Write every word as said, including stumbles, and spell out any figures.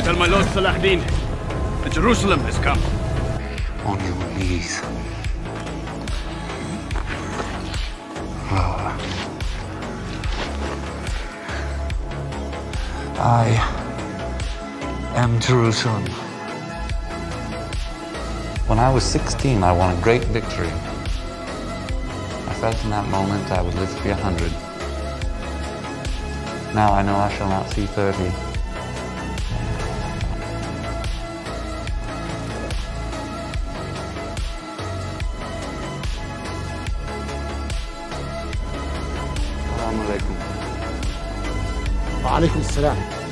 Tell my lord Salahuddin that Jerusalem has come. On your knees. Ah. I am Jerusalem. When I was sixteen, I won a great victory. I felt in that moment I would live to be a hundred. Now I know I shall not see thirty. Assalamu alaikum. Wa alaikum assalam.